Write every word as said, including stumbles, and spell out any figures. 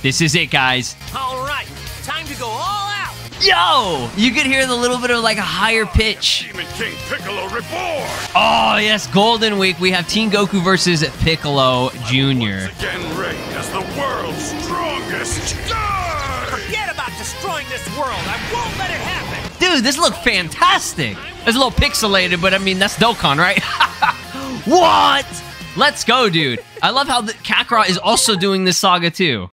This is it, guys. All right, time to go all out. Yo! You could hear the little bit of like a higher pitch. Demon King Piccolo reborn! Oh, yes, Golden Week. We have Teen Goku versus Piccolo Junior Once again reign as the world's strongest guy! Forget about destroying this world. I won't let it happen. Dude, this looks fantastic. It's a little pixelated, but I mean, that's Dokkan, right? What? Let's go, dude. I love how the Kakarot is also doing this saga, too.